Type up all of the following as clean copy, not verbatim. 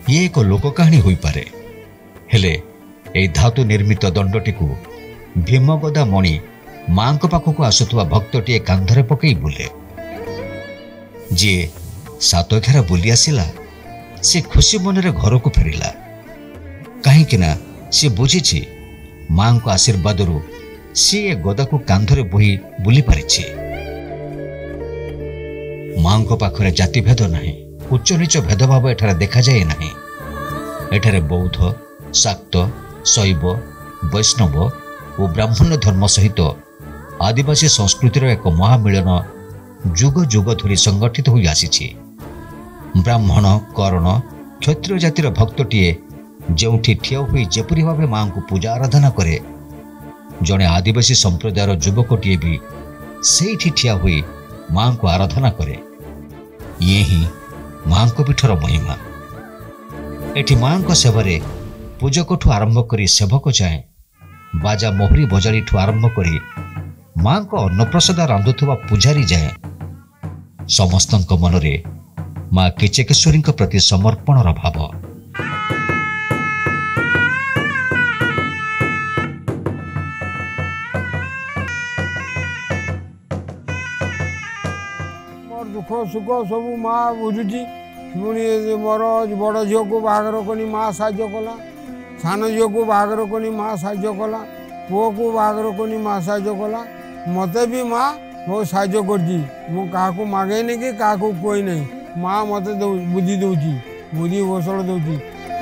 ये एक लोक कहानी होई पारे हेले ए धातु निर्मित दंडटी को भीमगदा मणि मां पाखक आसुवा भक्तटीए कांधरे पकई बुले। जी सात घेरा बुली आसिला से खुशी मनरे घर को फेरिला कहीं सी बुझी मां को आशीर्वाद सी ए गदा को कांधरे बोही बुली पारिछि। मां को पाखरे जातिभेद नहीं, उच्च नीच भेदभाव एठारे देखा जाए नहीं। एठारे बौद्ध, शाक्त, शैव, वैष्णव और ब्राह्मण धर्म सहित आदिवासी संस्कृतिर एक महामिलन जुग जुग धरी संगठित होई आसीछि। ब्राह्मण, कर्ण, क्षत्रिय जातिर भक्तटीए जोठी ठिया हुई जेपरी भावे मां को पूजा आराधना करे, जड़े आदिवासी संप्रदायर युवकटीए भी सेठी ठिया हुई मां को आराधना करे। ये ही मां को पीठर महिमा। एठी मां को सेवारे पूजक आरंभ करी सेवक जाए, बाजा मोहरी बजाड़ी आरंभ करी मां को अन्नप्रसाद रांधुवा पुजारी जाए, समस्त मनरे मां किचकेश्वरी प्रति समर्पणर भाव। मोर दुख सुख सब माँ बुझुची। पुणी मोर बड़ झील को बाहागर कनी माँ साहाଯ୍य कला, सान झील को बाहागर कनी माँ साहाଯ୍य कला, पुओ को बाहागर कनी माँ साहाଯ୍य कला। मते भी माँ बहुत साहाଯ୍य करची। मु क्या मागे नहीं कि क्या कोई नहीं, माँ मत बुद्धि दौची, बुद्धि कौशल दौची।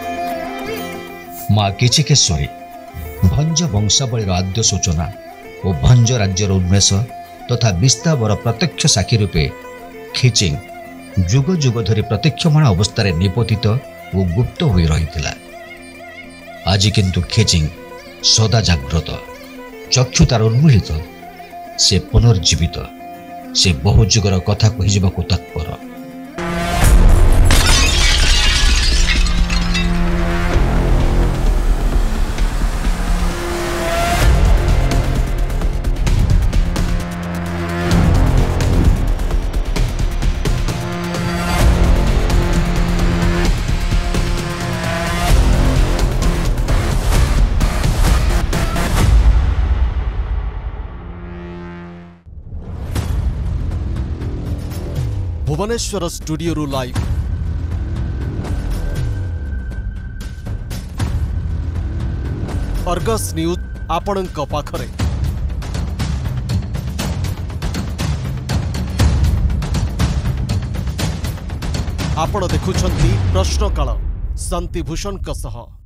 माँ किचकेश्वरी भंज वंशावलीर आद्य सूचना और भंज राज्यर उन्मेष तथा विस्तावर प्रत्यक्ष साक्षी रूपे खिचिंग जुग जुग धरी प्रत्यक्षमाण अवस्था निपोतित और गुप्त हो रही। आज किंतु खिचिंग सदा जाग्रत, चक्षु तार उन्मीलित, से पुनर्जीवित, से बहु जुगर कथा कहिजिबाकु तत्पर। भुवनेश्वर स्टूडियो रु लाइव अर्गस न्यूज आपणक पाखरे। आपण देखुछंती प्रश्नकाल शांतिभूषण सह।